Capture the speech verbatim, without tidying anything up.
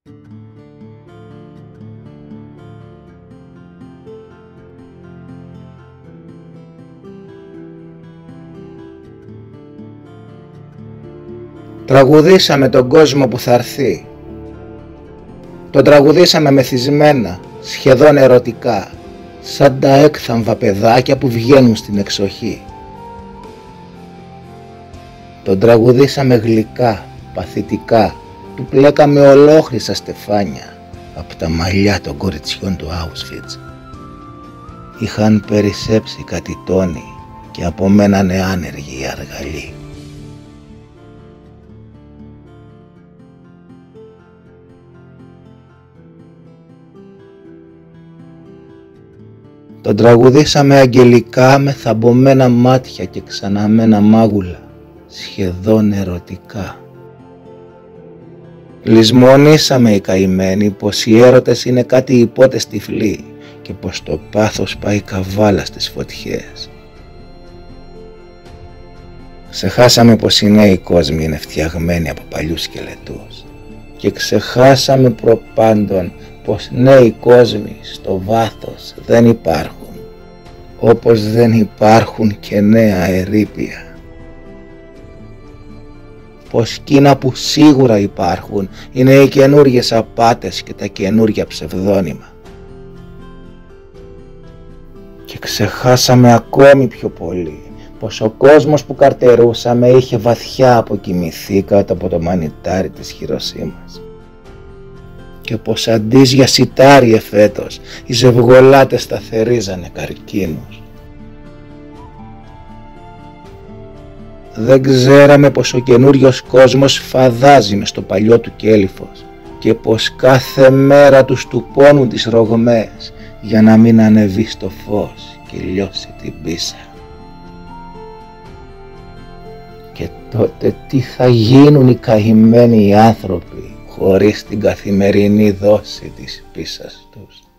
Τραγουδήσαμε τον κόσμο που θα έρθει. Τον τραγουδήσαμε μεθυσμένα, σχεδόν ερωτικά, σαν τα έκθαμβα παιδάκια που βγαίνουν στην εξοχή. Τον τραγουδήσαμε γλυκά, παθητικά, του πλέκαμε ολόχρυσα στεφάνια από τα μαλλιά των κοριτσιών του Auschwitz. Είχαν περισσέψει κάτι τόνοι και απομένανε άνεργοι οι αργαλοί. Τον τραγουδήσαμε αγγελικά με θαμπομένα μάτια και ξαναμένα μάγουλα, σχεδόν ερωτικά. Λησμονήσαμε οι καημένοι πως οι έρωτες είναι κάτι υπότες τυφλοί και πως το πάθος πάει καβάλα στις φωτιές. Ξεχάσαμε πως οι νέοι κόσμοι είναι φτιαγμένοι από παλιούς σκελετούς και ξεχάσαμε προπάντων πως νέοι κόσμοι στο βάθος δεν υπάρχουν, όπως δεν υπάρχουν και νέα ερείπια. Πως εκείνα που σίγουρα υπάρχουν είναι οι καινούργιες απάτες και τα καινούργια ψευδόνυμα. Και ξεχάσαμε ακόμη πιο πολύ πως ο κόσμος που καρτερούσαμε είχε βαθιά αποκοιμηθεί κάτω από το μανιτάρι της Χειροσίμας και πως αντί για σιτάρι εφέτος οι ζευγολάτες τα θερίζανε καρκίνους. Δεν ξέραμε πως ο καινούριος κόσμος φαδάζει μες στο παλιό του κέλυφος και πως κάθε μέρα τους του πόνουν τις ρογμές για να μην ανεβεί στο φως και λιώσει την πίσα. Και τότε τι θα γίνουν οι καημένοι άνθρωποι χωρίς την καθημερινή δόση της πίσας τους.